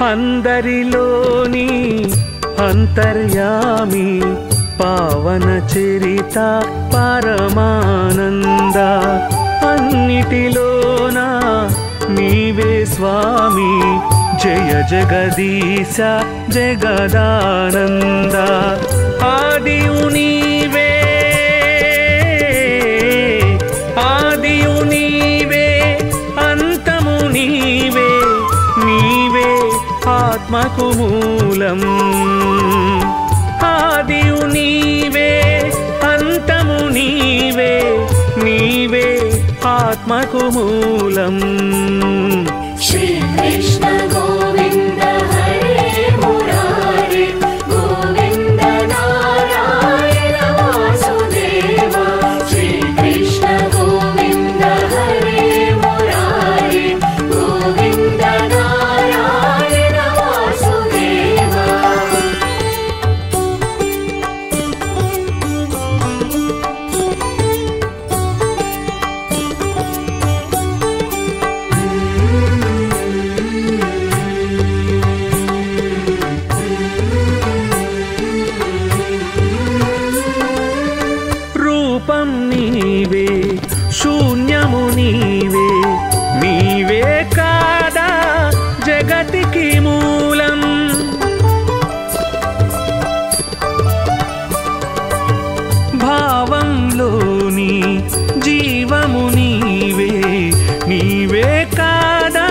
అందరిలోని అంతర్యామి పావన చరిత పరమానంద అన్నిటిలోన నీవే స్వామి జయ జగదీశ జగదానంద ఆదియు నీవే ఆదియు నీవే అంతము నీవే నీవే ఆత్మకు మూలం ఆదియు నీవే అంతము నీవే నీవే ఆత్మకు మూలం శ్రీ కృష్ణ గోవింద హరే మురారి గోవింద నారాయణ వాసుదేవ శ్రీ కృష్ణ గోవింద హరే మురారి గోవింద నారాయణ వాసుదేవ రూపం నీవే శూన్యము నీవే నీవే కాదా జగతికి మూలం భావంలోని జీవము నీవే నీవే కాదా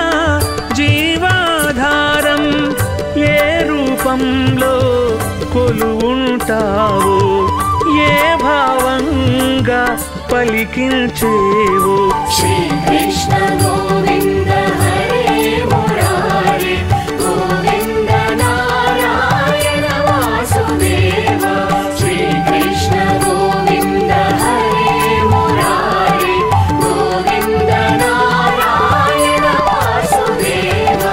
జీవాధారం ఏ రూపంలో కొలువుంటావో ఏ భావంగా పలికించేవో శ్రీ కృష్ణ గోవింద హరే మురారి గోవింద నారాయణ వాసుదేవ శ్రీ కృష్ణ గోవింద హరే మురారి గోవింద నారాయణ వాసుదేవ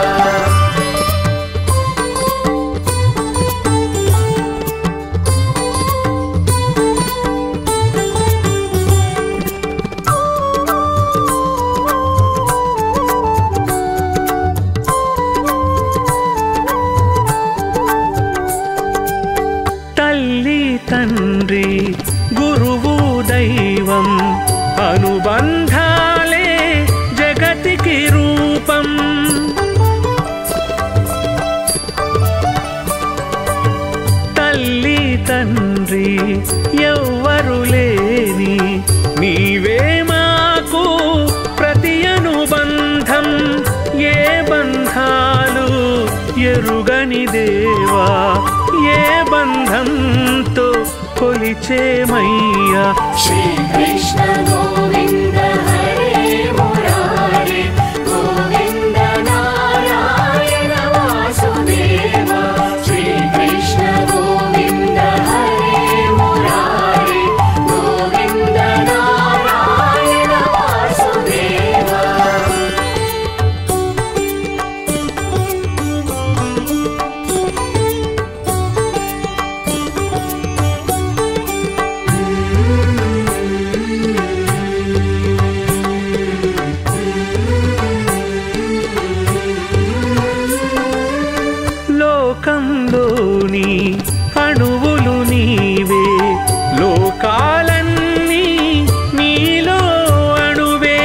తల్లి తండ్రి గురువు దైవం అనుబంధాలే జగతికి రూపం తల్లి తండ్రి ఎవ్వరు లేని నీవే మాకు ప్రతి అనుబంధం ఏ బంధాలు ఎరుగని దేవా ఏ బంధంతో కొలిచేమయ్యా శ్రీ కృష్ణ గోవింద హరే మురారి గోవింద నారాయణ వాసుదేవ శ్రీ కృష్ణ గోవింద హరే మురారి గోవింద నారాయణ వాసుదేవ లోకంలోని అణువులు నీవే లోకాలన్నీ నీలో అణువే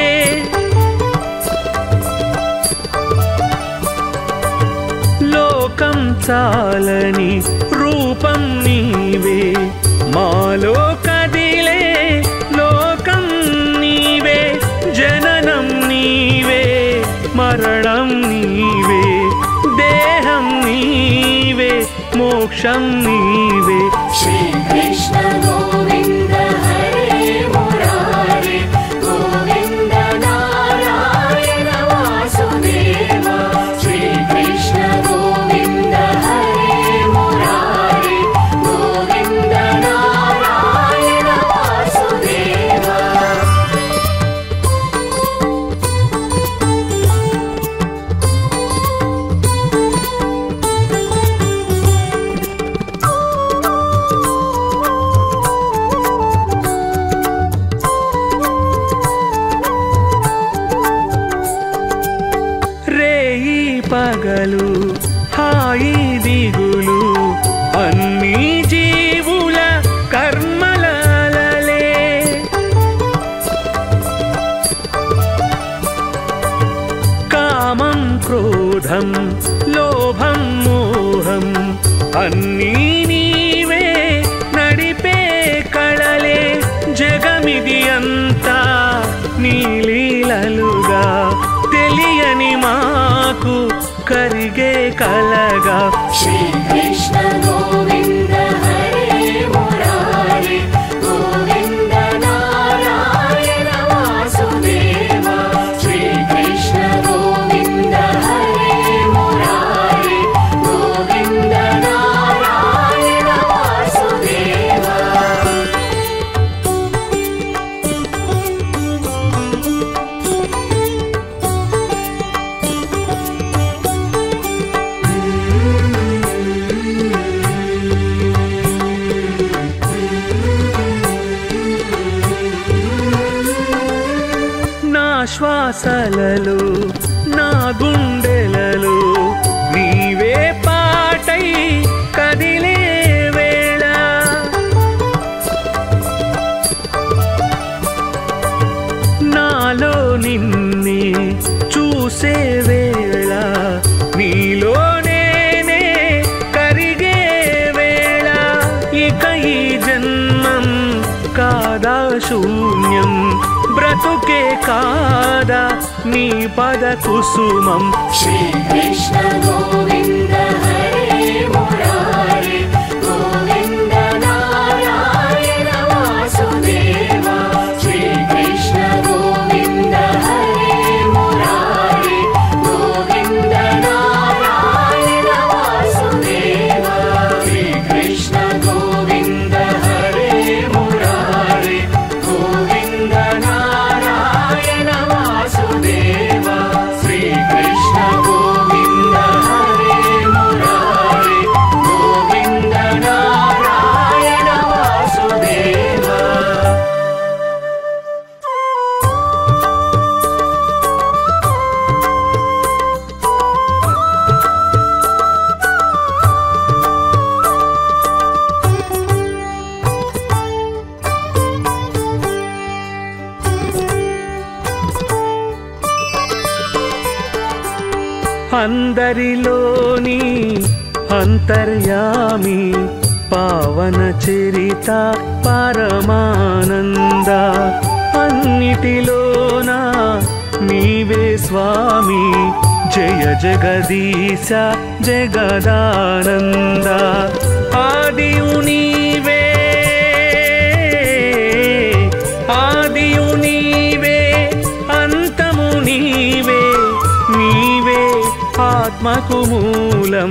లోకం చాలని రూపం నీవే మాలో కదిలే లోకం నీవే జననం నీవే మరణం నీవే దేహం నీవే మోక్షం నీవే శ్రీ కృష్ణ గోవింద హరే మురారి గోవింద నారాయణ వాసుదేవ శ్రీ కృష్ణ గోవింద హరే మురారి గోవింద నారాయణ వాసుదేవ క్రోధం లోభం మోహం అన్నీ నీవే నడిపే కళలే జగమిది అంతా నీ లీలలుగా తెలియని మాకు కరిగే కలగా శ్రీ కృష్ణ గోవింద హరే మురారి గోవింద నారాయణ వాసుదేవ శ్రీ కృష్ణ గోవింద హరే మురారి గోవింద నారాయణ వాసుదేవ నా శ్వాసలలో నా గుండెలలో నీవే పాటై కదిలే వేళ నాలో నిన్నే చూసే వేళ నీలో నేనే కరిగే వేళ ఇక ఈ జన్మం కాదా శూన్యం బ్రతుకే కాదా నీ పద కుసుమం శ్రీ కృష్ణ గోవింద హరే మురారి గోవింద నారాయణ వాసుదేవ శ్రీ కృష్ణ గోవింద హరే మురారి గోవింద నారాయణ వాసుదేవ శ్రీ కృష్ణ గోవింద హరే మురారి గోవింద నారాయణ వాసుదేవ శ్రీ కృష్ణ గోవింద హరే మురారి గోవింద నారాయణ వాసుదేవ అందరిలోని అంతర్యామి పావన చరిత పరమానంద అన్నిటిలోన నీవే స్వామి జయ జగదీశ జగదానంద ఆదియు నీవే ఆదియు నీవే అంతము నీవే నీవే ఆత్మకు మూలం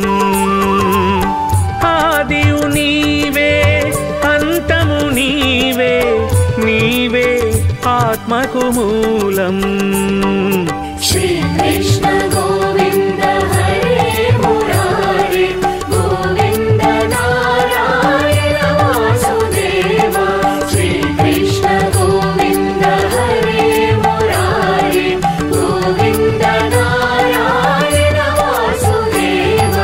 ఆదియు నీవే అంతము నీవే నీవే ఆత్మకు మూలం శ్రీ కృష్ణ గోవింద హరే మురారి గోవింద నారాయణ వాసుదేవ శ్రీ కృష్ణ గోవింద హరే మురారి గోవింద నారాయణ వాసుదేవ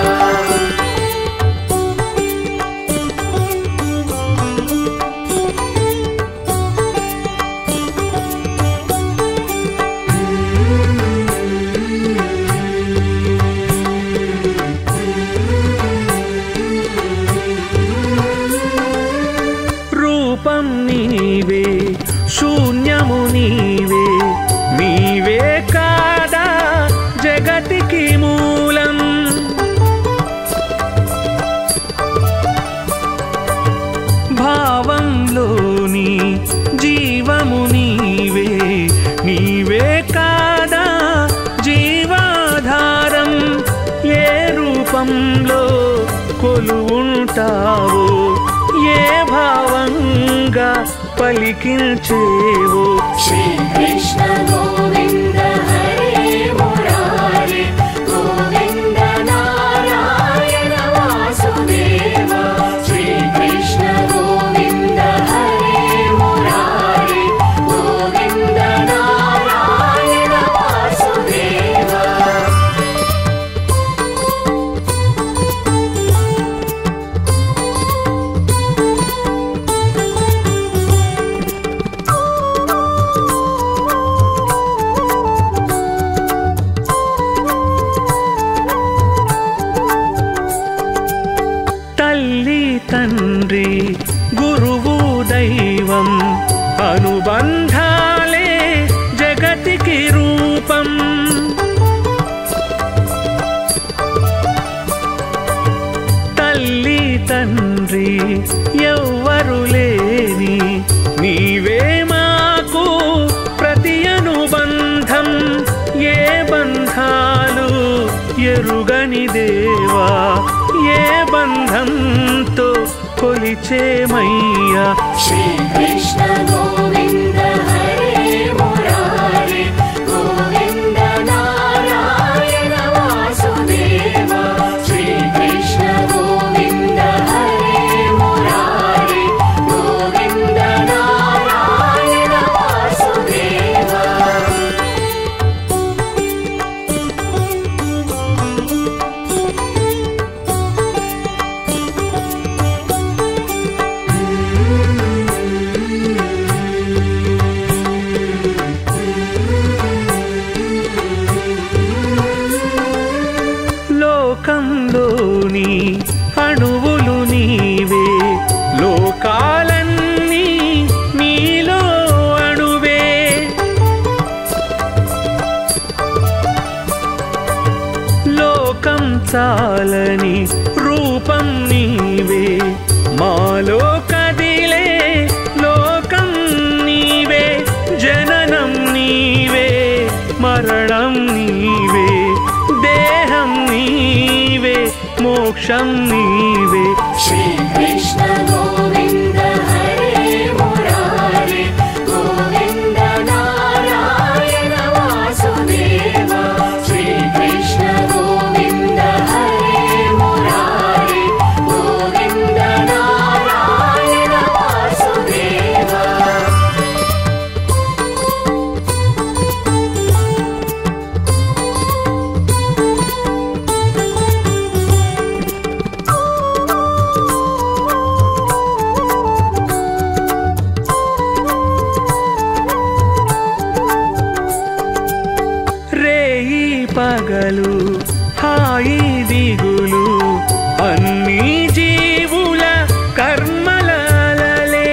రూపం నీవే శూన్యము నీవే నీవే కాదా జగతికి మూలం భావంలోని జీవము నీవే నీవే కాదా జీవాధారం ఏ రూపంలో కొలువుంటావో ఏ భావంగా పలికించేవో శ్రీ కృష్ణ గోవింద హరే మురారి గోవింద నారాయణ వాసుదేవ శ్రీ కృష్ణ గోవింద హరే మురారి గోవింద నారాయణ వాసుదేవ ఎరుగని దేవా ఏ బంధంతో కొలిచేమయ్యా శ్రీ కృష్ణ గోవింద హరే మురారి గోవింద నారాయణ వాసుదేవ శ్రీ కృష్ణ గోవింద హరే మురారి గోవింద నారాయణ వాసుదేవ లోకంలోని అణువులు నీవే లోకాలన్నీ నీలో అణువే లోకం చాలని రూపం నీవే మాలో కదిలే లోకం నీవే జననం నీవే మరణం నీవే దేహం నీవే మోక్షం నీవే శ్రీ కృష్ణ గోవింద హరే మురారి గోవింద నారాయణ వాసుదేవ శ్రీ కృష్ణ గోవింద హరే మురారి గోవింద నారాయణ వాసుదేవ రేయి పగలు హాయి దిగులు అన్ని జీవుల కర్మలలే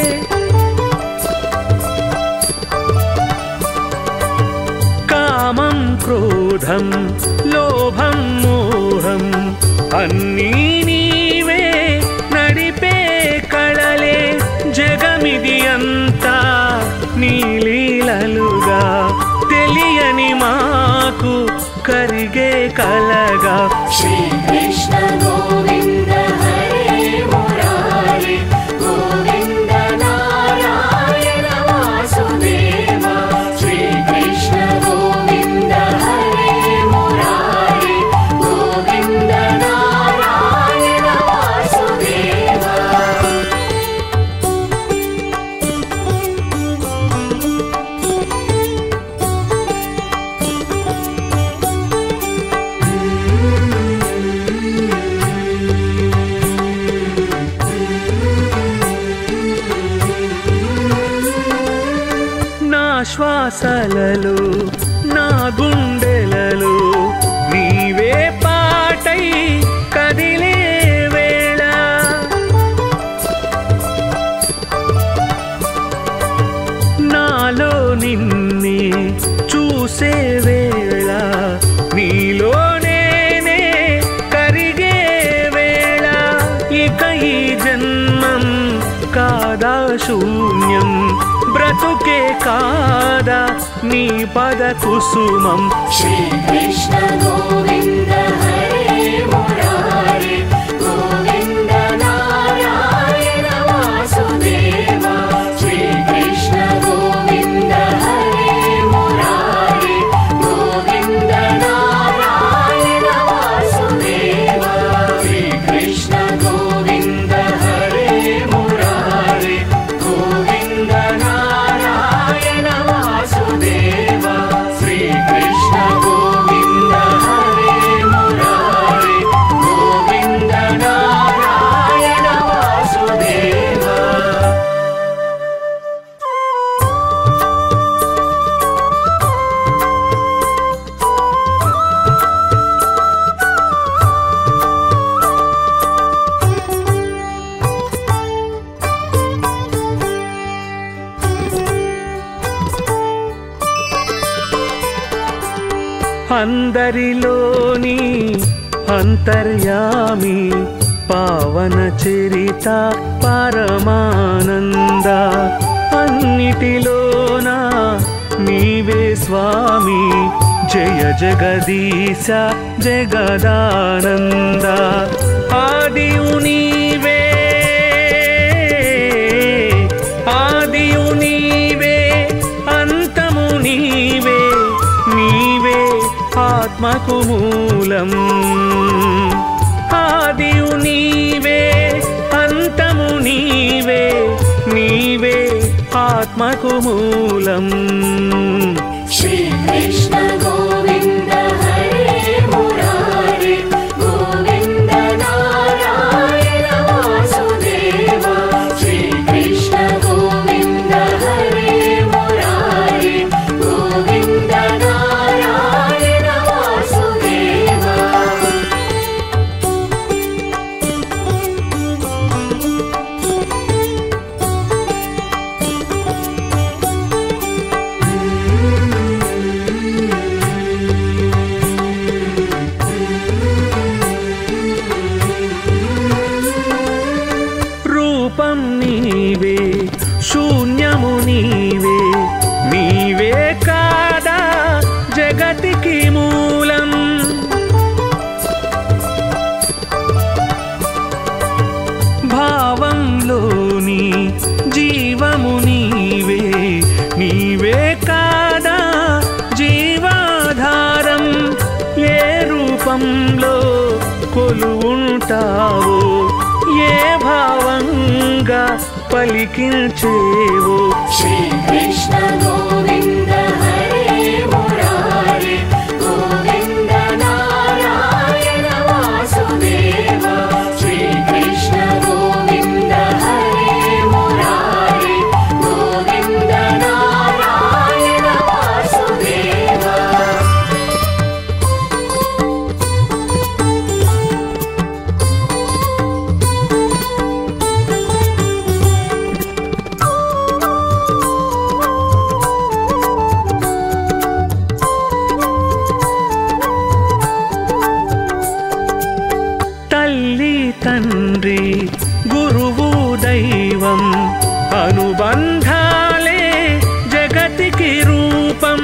కామం క్రోధం లోభం మోహం అన్నీ నీవే నడిపే కళలే జగమిది అంతా నీలీలలుగా తెలియని మాకు కరిగే కలగా శ్రీ కృష్ణ గోవింద హరే మురారి గోవింద నారాయణ వాసుదేవ శ్రీ కృష్ణ గోవింద హరే మురారి గోవింద నారాయణ వాసుదేవ నా శ్వాసలలో నా గుండెలలో నీవే పాటై కదిలే వేళ నాలో నిన్నే చూసే వేళ నీలో నేనే కరిగే వేళ ఇక ఈ జన్మం కాదా శూన్యం బ్రతుకే కాదా నీ పద కుసుమం శ్రీ కృష్ణ గోవింద హరే మురారి గోవింద నారాయణ వాసుదేవ శ్రీ కృష్ణ గోవింద హరే మురారి గోవింద నారాయణ వాసుదేవ శ్రీ కృష్ణ గోవింద హరే మురారి గోవింద నారాయణ వాసుదేవ శ్రీ కృష్ణ గోవింద హరే మురారి గోవింద నారాయణ వాసుదేవ అందరిలోని అంతర్యామి పావన చరిత పరమానంద అన్నిటిలోన నీవే స్వామి జయ జగదీశ జగదానంద ఆదియు నీవే ఆదియు నీవే అంతము నీవే నీవే ఆత్మకు మూలం ఆదియు నీవే అంతము నీవే నీవే ఆత్మకు మూలం శ్రీ కృష్ణ గోవింద హరే మురారే గోవింద నారాయణ వాసుదేవ శ్రీ కృష్ణ గోవింద హరే మురారే గోవింద నారాయణ వాసుదేవ రూపం నీవే శూన్యము నీవే నీవే కాదా జగతికి మూలం భావంలోని జీవము నీవే నీవే కాదా జీవాధారం ఏ రూపంలో కొలువుంటావో ఏ భావంగా పలికించేవో శ్రీ కృష్ణ గోవింద హరే మురారే గోవింద నారాయణ వాసుదేవ శ్రీ కృష్ణ గోవింద హరే మురారే గోవింద నారాయణ వాసుదేవ తల్లి తండ్రి గురువు దైవం అనుబంధాలే జగతికి రూపం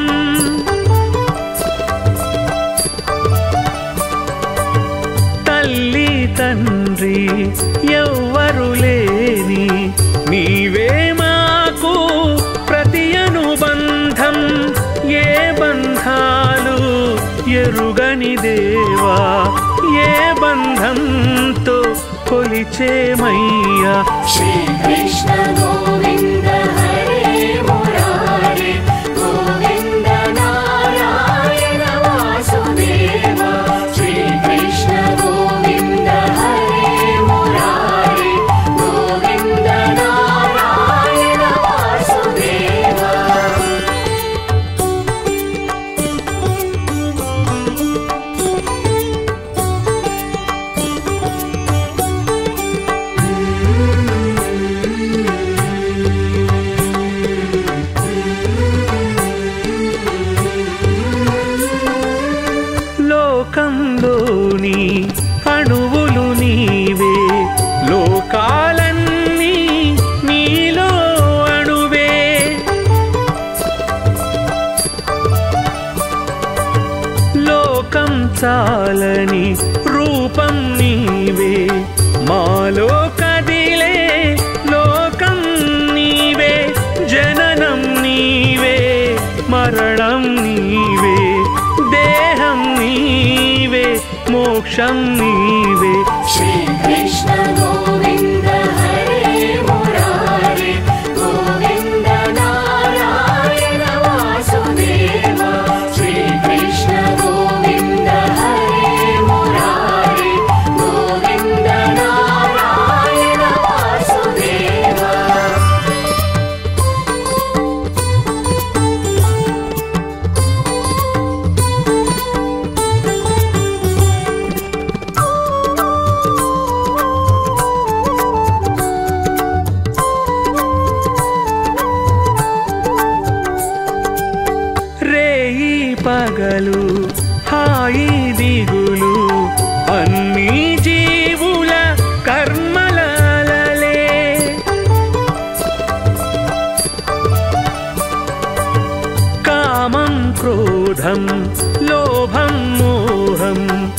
తల్లి తండ్రి ఎవ్వరు లేని నీవే మాకు ప్రతి అనుబంధం ఏ బంధాలు ఎరుగని దేవా ఏ బంధంతో కొలిచేమయ్యా శ్రీ కృష్ణ గోవింద హరే మురారే గోవింద నారాయణ వాసుదేవ శ్రీ కృష్ణ గోవింద హరే మురారే గోవింద నారాయణ వాసుదేవ లోకంలోని అణువులు నీవే లోకాలన్నీ నీలో అణువే లోకం చాలని రూపం నీవే మాలో కదిలే లోకం నీవే జననం నీవే మరణం నీవే దేహం నీవే మోక్షం నీవే శ్రీ కృష్ణ గోవింద హరే మురారే గోవింద నారాయణ వాసుదేవ శ్రీ కృష్ణ గోవింద హరే మురారే గోవింద నారాయణ వాసుదేవ రేయి పగలు హాయి దిగులు అన్ని జీవుల కర్మలలే కామం క్రోధం లోభం మోహం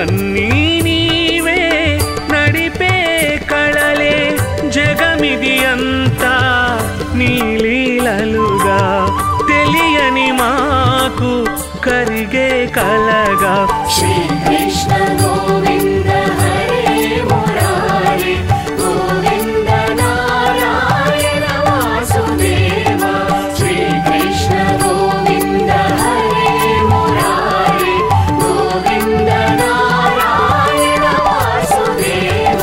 అన్నీ నీవే నడిపే కళలే జగమిది అంతా నీ లీలలుగా తెలియని మాకు కరిగే కలగా శ్రీ కృష్ణ గోవింద హరే మురారి గోవింద నారాయణ వాసుదేవ శ్రీ కృష్ణ గోవింద హరే మురారి గోవింద నారాయణ వాసుదేవ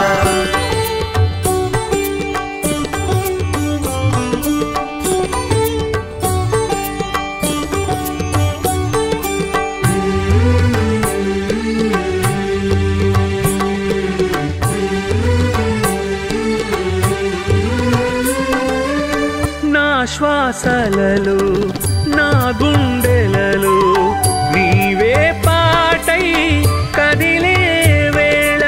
నా శ్వాసలలో నా గుండెలలో నీవే పాటై కదిలే వేళ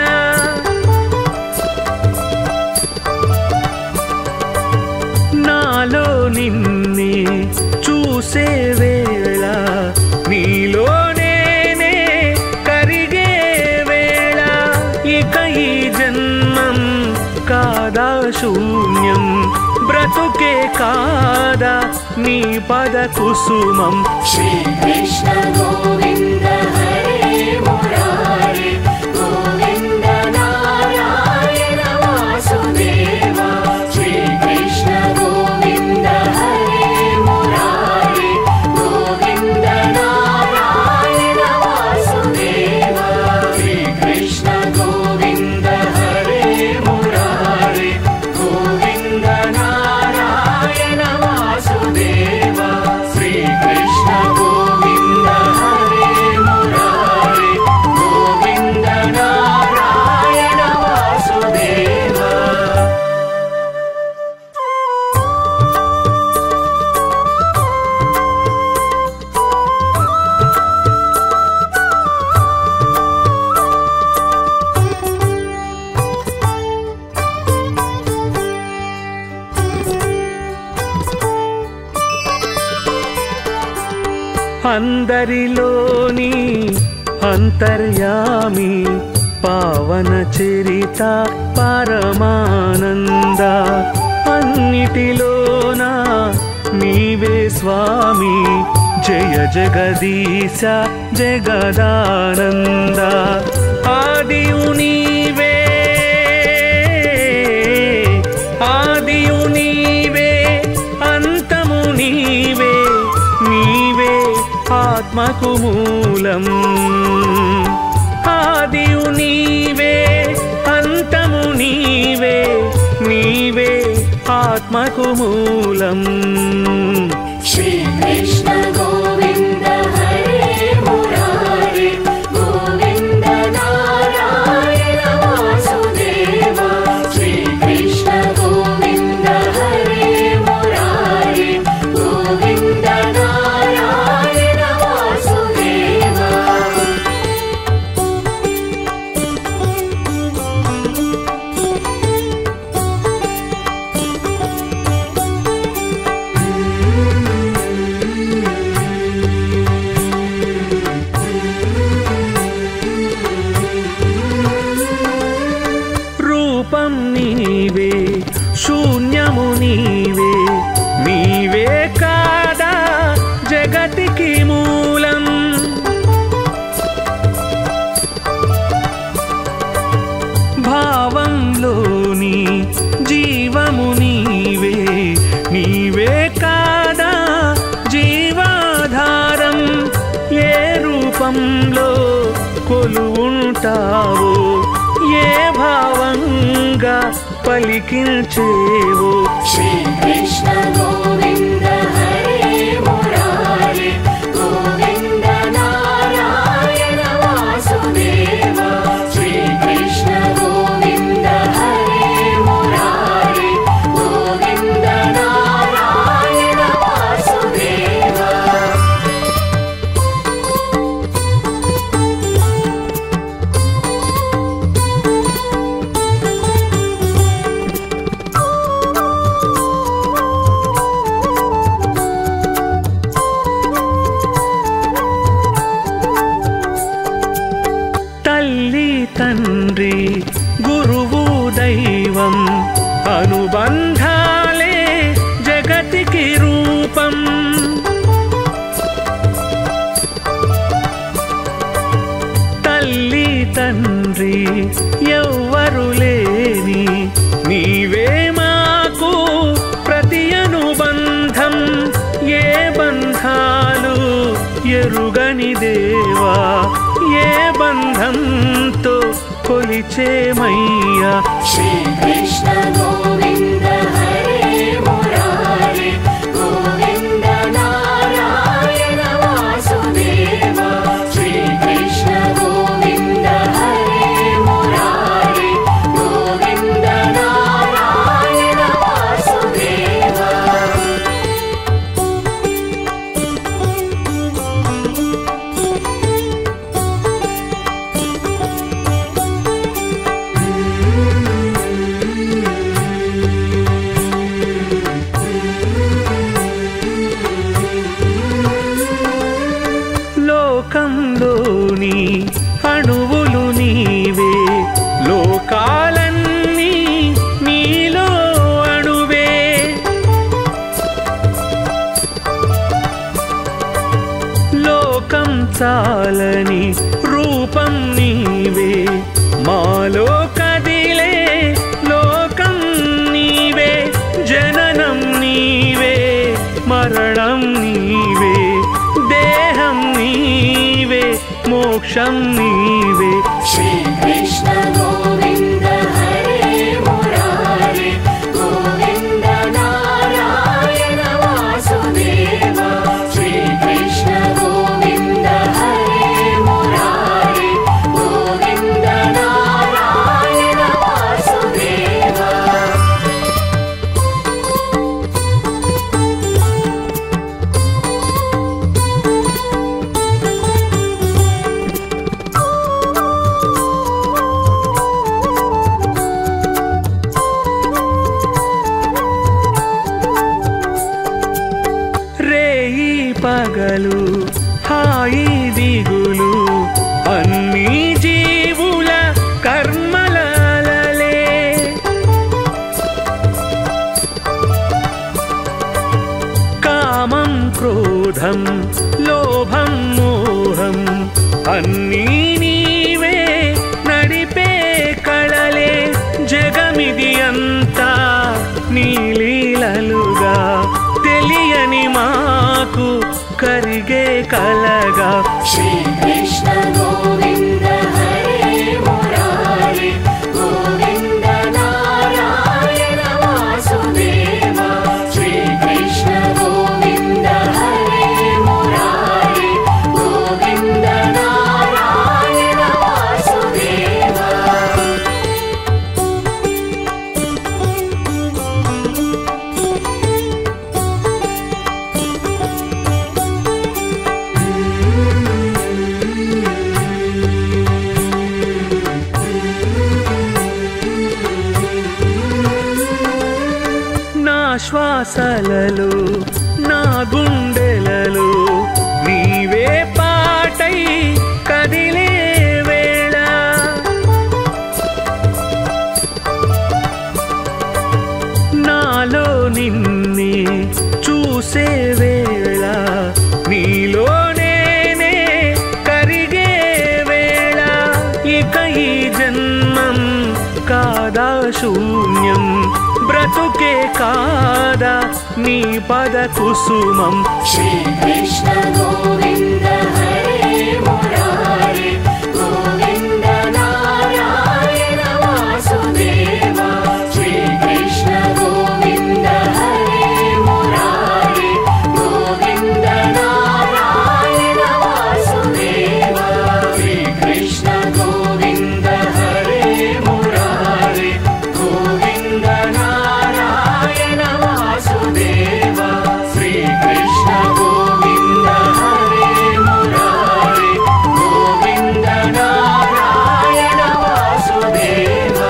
నాలో నిన్నే చూసే వేళ నీలో నేనే కరిగే వేళ ఇక ఈ జన్మం కాదా శూన్యం బ్రతుకే కాదా నీ పద కుసుమం శ్రీ కృష్ణ గోవింద హరే మురారి గోవింద నారాయణ వాసుదేవ శ్రీ కృష్ణ గోవింద హరే మురారి గోవింద నారాయణ వాసుదేవ శ్రీ కృష్ణ గోవింద హరే మురారి గోవింద నారాయణ వాసుదేవ శ్రీ కృష్ణ గోవింద హరే మురారి గోవింద నారాయణ వాసుదేవ అందరిలోని అంతర్యామి పావన చరిత పరమానంద అన్నిటిలోన నీవే స్వామి జయ జగదీశ జగదానంద ఆదియు నీవే ఆదియు నీవే అంతము నీవే నీవే ఆత్మకు మూలం ఆదియు నీవే అంతము నీవే నీవే ఆత్మకు మూలం శ్రీ కృష్ణ గోవింద హరే మురారి గోవింద నారాయణ వాసుదేవ శ్రీ కృష్ణ గోవింద హరే మురారి గోవింద నారాయణ వాసుదేవ రూపం నీవే శూన్యము నీవే నీవే కాదా జగతికి మూలం భావంలోని జీవము నీవే నీవే కాదా జీవాధారం ఏ రూపంలో కొలువుంటావో ఏ భావంగా పలికించేవో శ్రీ కృష్ణ గోవింద హరే మురారి గోవింద నారాయణ వాసుదేవ శ్రీ కృష్ణ గోవింద హరే మురారి గోవింద నారాయణ వాసుదేవ తండ్రి ఎవ్వరు లేని నీవే మాకు ప్రతి అనుబంధం ఏ బంధాలు ఎరుగని దేవా ఏ బంధంతో కొలిచేమయ్యా శ్రీ కృష్ణ గోవింద హరే మురారి గోవింద నారాయణ వాసుదేవ శ్రీ కృష్ణ గోవింద హరే మురారి గోవింద నారాయణ వాసుదేవ లోకంలోని అణువులు నీవే లోకాలన్నీ నీలో అణువే లోకం చాలని రూపం నీవే మాలో కదిలే లోకం నీవే జననం నీవే మరణం నీవే దేహం నీవే మోక్షం నీవే శ్రీ కృష్ణ గోవింద హరే మురారి గోవింద నారాయణ వాసుదేవ శ్రీ కృష్ణ గోవింద హరే మురారి గోవింద నారాయణ వాసుదేవ రేయి పగలు హాయి దిగులు అన్ని జీవుల కర్మలలే కామం క్రోధం లోభం మోహం అన్నీ నీవే నడిపే కళలే జగమిది అంతా నీలీలలుగా తెలియని మాకు కరిగే కలగా శ్రీ కృష్ణ గోవింద హరే మురారి గోవింద నారాయణ వాసుదేవ శ్రీ కృష్ణ గోవింద హరే మురారి గోవింద నారాయణ వాసుదేవ నా శ్వాసలలో నా గుండెలలో నీవే పాటై కదిలే వేళ నాలో నిన్నే చూసే వేళ నీలో నేనే కరిగే వేళ ఇక ఈ జన్మం కాదా శూన్యం బ్రతుకే కాదా నీ పద కుసుమం శ్రీ కృష్ణ గోవింద హరే మురారి గోవింద నారాయణ వాసుదేవ శ్రీ కృష్ణ గోవింద హరే మురారి గోవింద నారాయణ వాసుదేవ శ్రీ కృష్ణ గోవింద హరే మురారి గోవింద నారాయణ వాసుదేవ శ్రీ కృష్ణ గోవింద హరే మురారి గోవింద నారాయణ వాసుదేవ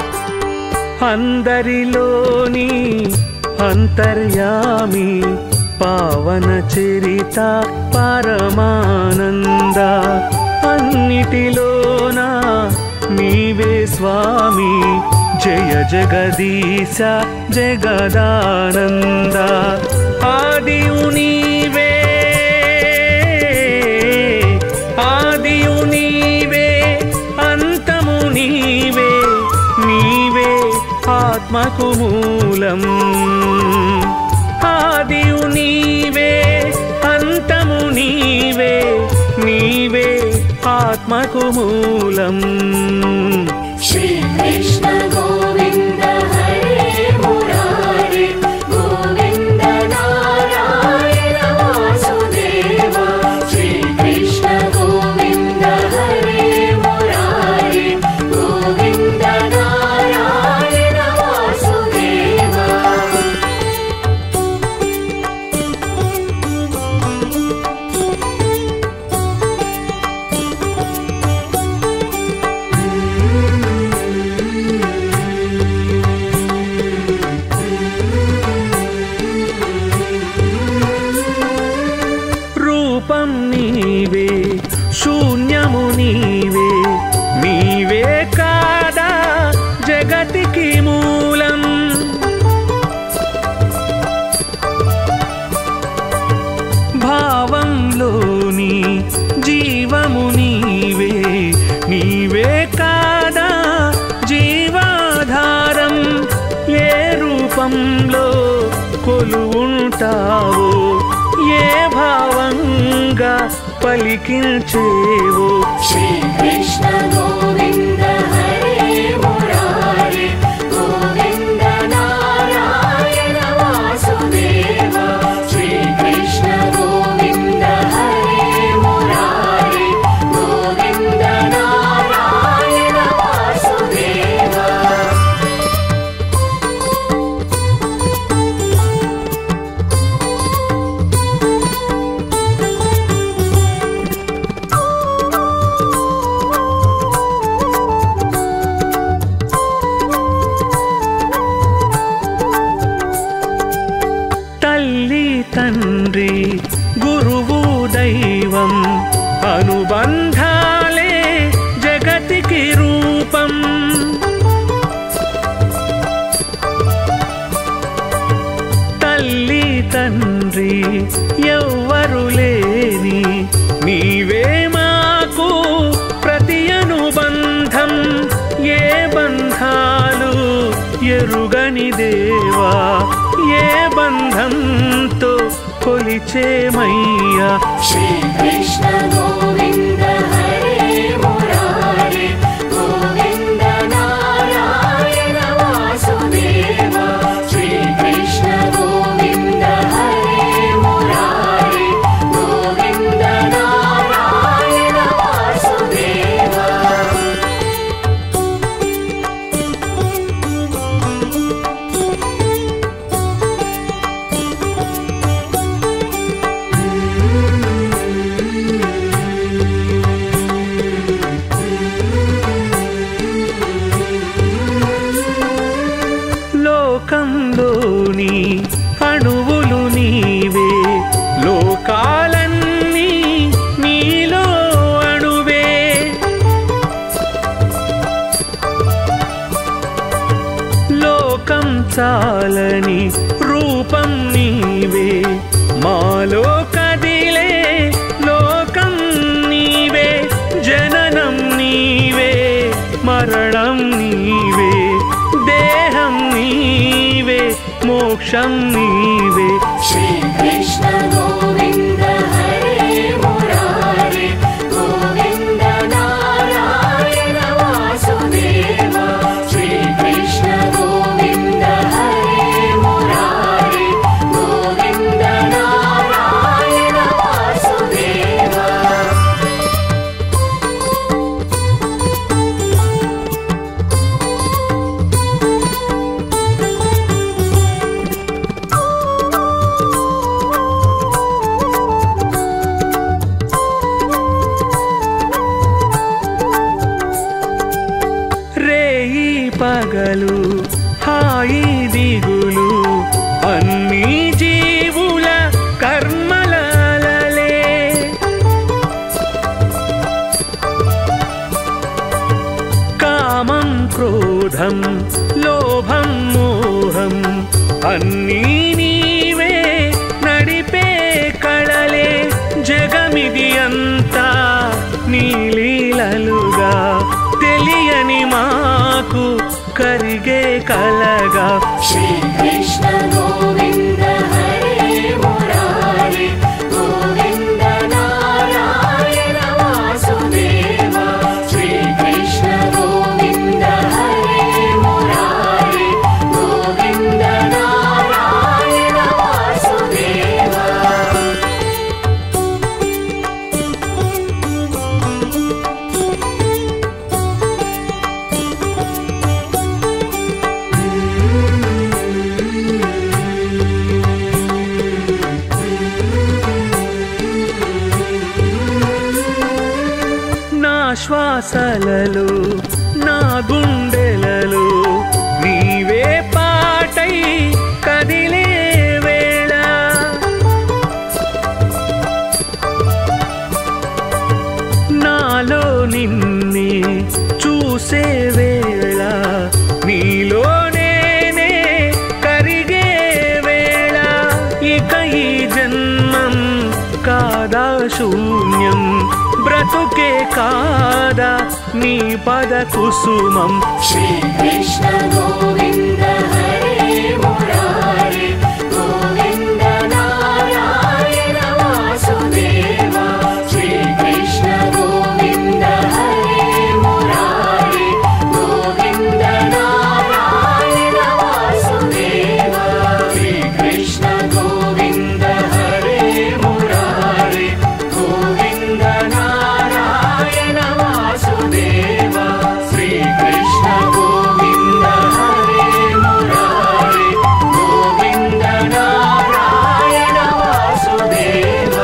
అందరిలోని అంతర్యామి పావన చరిత పరమానంద అన్నిటిలోన నీవే స్వామి జయ జగదీశ జగదానంద ఆదియు నీవే ఆదియు నీవే అంతము నీవే నీవే ఆత్మకు మూలం ఆదియు నీవే అంతము నీవే నీవే ఆత్మకు మూలం శ్రీ కృష్ణ గోవింద హరే మురారే గోవింద నారాయణ వాసుదేవ శ్రీ కృష్ణ గోవింద హరే మురారే గోవింద నారాయణ వాసుదేవ రూపం నీవే శూన్యము నీవే నీవే కాదా జగతికి మూలం భావంలోని జీవము నీవే నీవే కాదా జీవాధారం ఏ రూపంలో కొలువుంటావో ఏ భావంగా పలికించేవో శ్రీ కృష్ణ గోవింద హరే మురారే గోవింద నారాయణ వాసుదేవ శ్రీ కృష్ణ గోవింద హరే మురారే గోవింద నారాయణ వాసుదేవ తల్లి తండ్రి గురువు దైవం అనుబంధాలే జగతికి రూపం తల్లి తండ్రి ఎవ్వరు లేని నీవే మాకు ప్రతి అనుబంధం ఏ బంధాలు ఎరుగని దేవా ఏ బంధంతో కొలిచేమయ్యా శ్రీ కృష్ణ గోవింద హరే మురారే గోవింద నారాయణ వాసుదేవ శ్రీ కృష్ణ గోవింద హరే మురారే గోవింద నారాయణ వాసుదేవ లోకంలోని అణువులు నీవే లోకాలన్నీ నీలో అణువే లోకం చాలని రూపం నీవే మాలో కదిలే లోకం నీవే జననం నీవే మరణం నీవే దేహం నీవే మోక్షం నీవే శ్రీ కృష్ణ గోవింద హరే మురారే గోవింద నారాయణ వాసుదేవ శ్రీ కృష్ణ గోవింద హరే మురారే గోవింద నారాయణ వాసుదేవ అన్నీ నీవే నడిపే కళలే జగమిది అంతా నీ లీలలుగా తెలియని మాకు కరిగే కలగా శ్రీ కృష్ణ గోవింద హరే మురారి గోవింద నారాయణ వాసుదేవ శ్రీ కృష్ణ గోవింద హరే మురారి గోవింద నారాయణ వాసుదేవ నా శ్వాసలలో నా గుండెలలో నీవే పాటై కదిలే వేళ నాలో నిన్నే చూసే వేళ నీలో నేనే కరిగే వేళ ఇక ఈ జన్మం కాదా శూన్యం బ్రతుకే కాదా నీ పద కుసుమం శ్రీ కృష్ణ గోవింద హరే మురారి గోవింద నారాయణ వాసుదేవ శ్రీ కృష్ణ గోవింద హరే మురారి గోవింద నారాయణ వాసుదేవ శ్రీ కృష్ణ గోవింద హరే మురారి గోవింద నారాయణ వాసుదేవ శ్రీ కృష్ణ గోవింద హరే మురారి గోవింద నారాయణ వాసుదేవ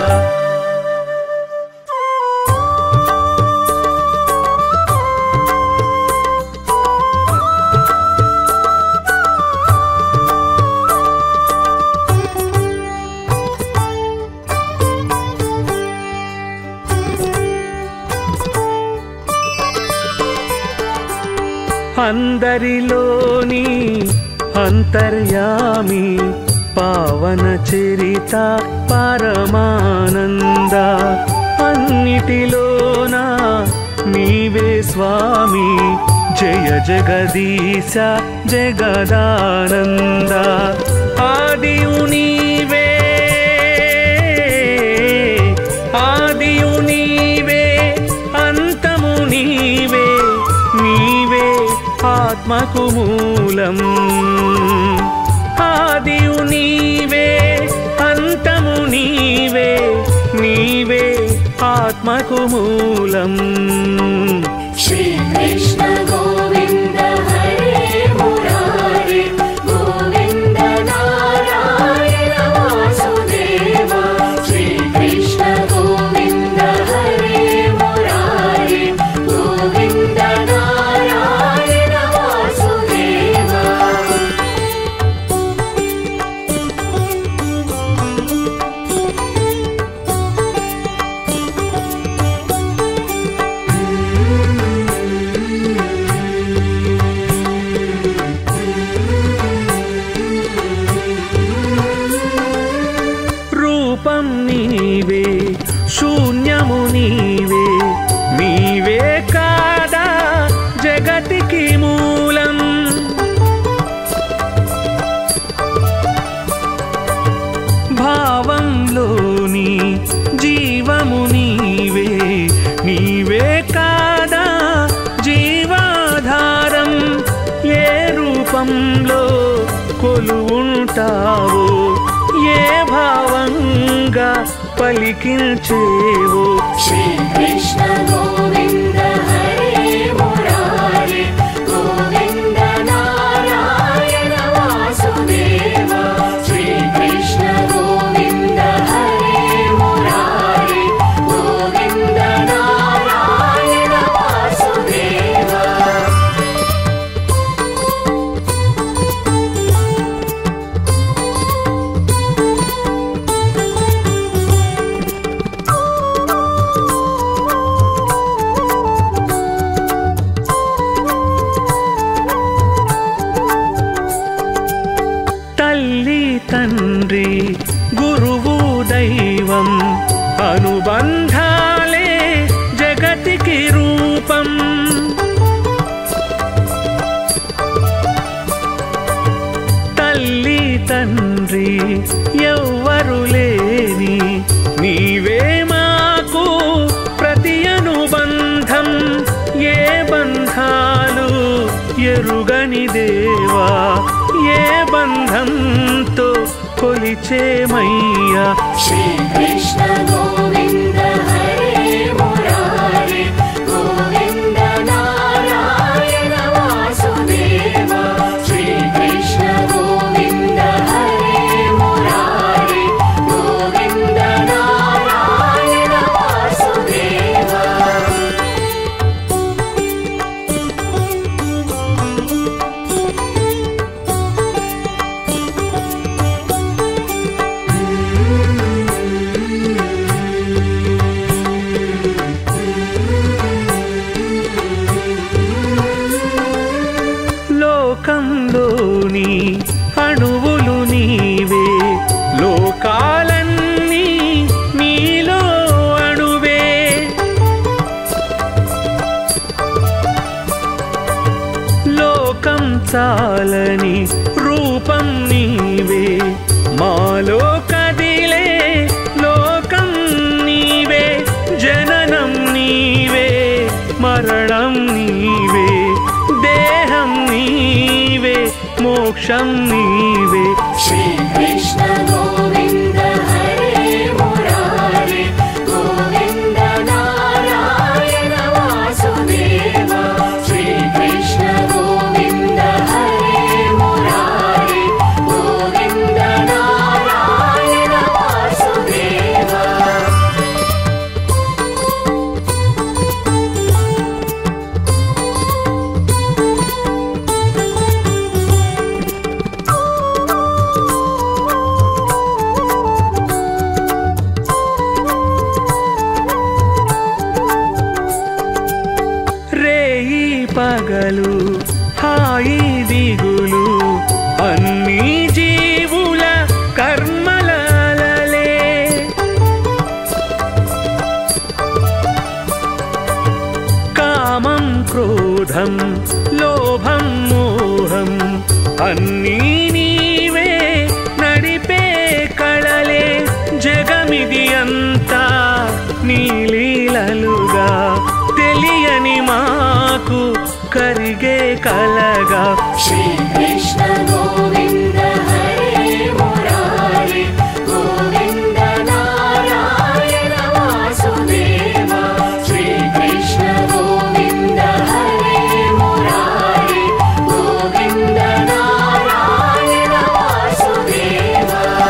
అందరిలోని అంతర్యామి పావన చరిత పరమానంద అన్నిటిలోన నీవే స్వామి జయ జగదీశ జగదానంద ఆదియు నీవే ఆదియు నీవే అంతము నీవే నీవే ఆత్మకు మూలం ఆదియు నీవే అంతము నీవే నీవే ఆత్మకు మూలం శ్రీ కృష్ణ గోవింద హరే మురారి గోవింద నారాయణ వాసుదేవ శ్రీ కృష్ణ గోవింద హరే మురారి గోవింద నారాయణ వాసుదేవ రూపం నీవే శూన్యము నీవే నీవే కాదా జగతికి మూలం భావంలోని జీవము నీవే నీవే కాదా జీవాధారం ఏ రూపంలో కొలువుంటావో ఏ భావంగా పలికించేవో శ్రీ కృష్ణ గోవింద హరే మురారి గోవింద నారాయణ వాసుదేవ శ్రీ కృష్ణ గోవింద హరే మురారి గోవింద నారాయణ వాసుదేవ తండ్రి గురువు దైవం అనుబంధాలే జగతికి రూపం తల్లి తండ్రి ఎవ్వరు లేని నీవే మాకు ప్రతి అనుబంధం ఏ బంధాలు ఎరుగని దేవా ఏ బంధంతో కొలిచేమయ్యా శ్రీ కృష్ణ గోవింద హరే మురారి గోవింద నారాయణ వాసుదేవ శ్రీ కృష్ణ గోవింద హరే మురారి గోవింద నారాయణ వాసుదేవ లోకంలోని అణువులు నీవే లోకాలన్నీ నీలో అణువే లోకం చాలని రూపం నీవే మాలో కదిలే లోకం నీవే జననం నీవే మరణం నీవే దేహం నీవే మోక్షం నీవే శ్రీ కృష్ణ గోవింద హరే మురారి గోవింద నారాయణ వాసుదేవ శ్రీ కృష్ణ గోవింద హరే మురారి గోవింద నారాయణ వాసుదేవ రేయి పగలు హాయి దిగులు అన్ని జీవుల కర్మలలే కామం క్రోధం లోభం మోహం అన్నీ నీవే నడిపే కళలే జగమిది అంతా నీలీలలుగా తెలియని మాకు కరిగే కలగా శ్రీ కృష్ణ గోవింద హరే మురారి గోవింద నారాయణ వాసుదేవ శ్రీ కృష్ణ గోవింద హరే మురారి గోవింద నారాయణ వాసుదేవ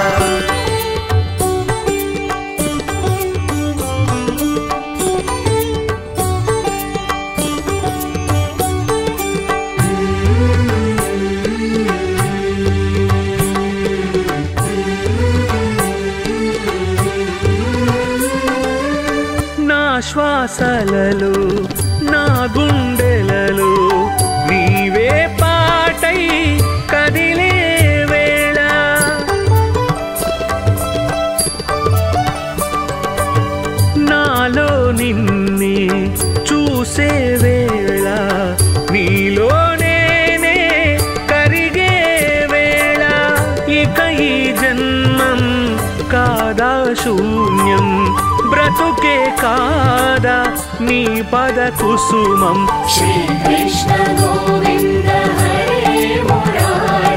నా శ్వాసలలో నా గుండెలలో నీవే పాటై కదిలే వేళ నాలో నిన్నే చూసే వేళ నీలో నేనే కరిగే వేళ ఇక ఈ జన్మం కాదా శూన్యం బ్రతుకే కాదా నీ పద కుసుమం శ్రీ కృష్ణ గోవింద హరే మురారి